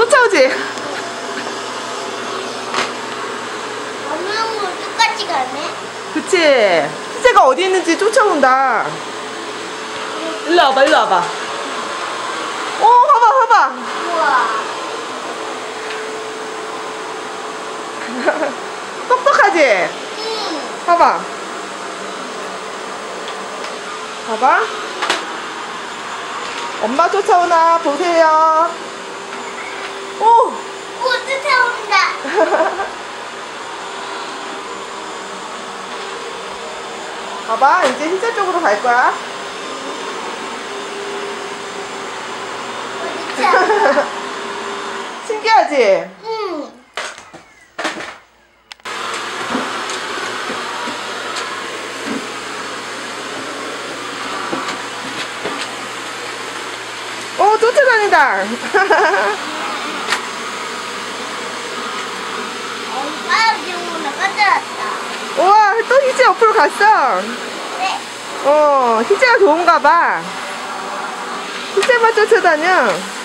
쫓아오지? 엄마랑 똑같이 가네? 그치? 희재가 어디 있는지 쫓아온다. 일로 와봐, 일로 와봐. 봐봐, 봐봐. 우와. 똑똑하지? 응. 봐봐. 봐봐. 엄마 쫓아오나 보세요. 오! 쫓아온다. 봐봐, 이제 희재 쪽으로 갈 거야. 신기하지? 응. 오, 쫓아다닌다. 엄마랑 지금 나가져왔다. 우와, 또 희재 옆으로 갔어. 네. 희재가 좋은가 봐. 희재만 쫓아다녀.